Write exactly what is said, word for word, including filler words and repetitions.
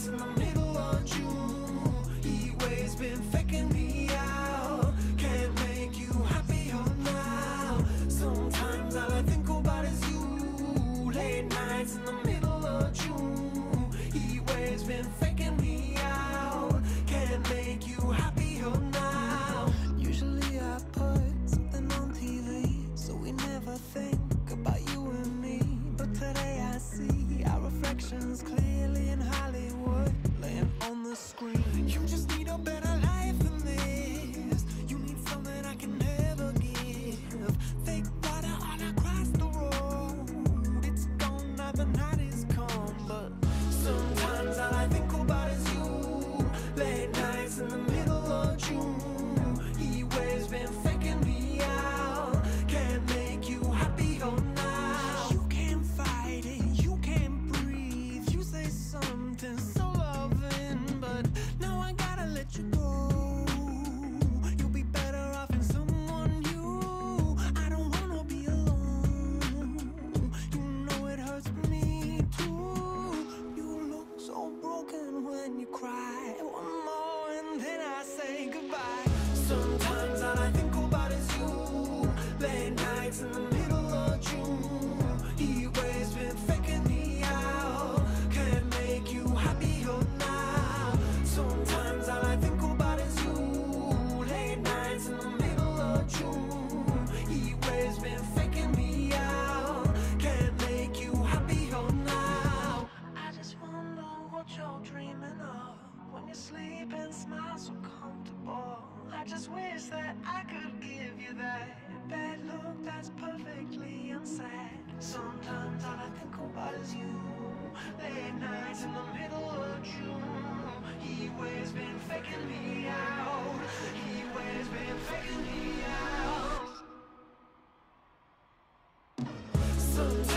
nights in the middle of June. Heat waves been faking me out. Can't make you happier now. Sometimes all I think about is you. Late nights in the middle of June. Heat waves been faking me out. Can't make you happier now. Usually I put something on T V, so we never think about you and me. But today I see our reflections clearly in Hollywood, laying on the screen. You just need a better life than this. You need something I can never give. Fake water all across the road. It's gone now, the night is come. But sometimes all I think about is you. Late nights in the middle of June. Heat waves been faking me out. Can't make you happier now. You can't fight it, you can't breathe. You say something so loving, but now I gotta let you go. You'll be better off in someone new. I don't wanna be alone. You know it hurts me too. You look so broken when you cry. One more and then I say goodbye. Sometimes all I think about is you. Late nights in the middle of June. Heat waves been faking me out. Can't make you happier now. Sometimes all I think about is you. Late nights in the middle of June. Heat waves been faking me out. Can't make you happier now. I just wonder what you're dreaming of when you sleep and smile so comfortable. I just wish that I could give you that bad look that's perfectly unsaid. Sometimes all I think about is you. Late nights in the middle of June. Heat waves been faking me out. Heat waves been faking me out. Sometimes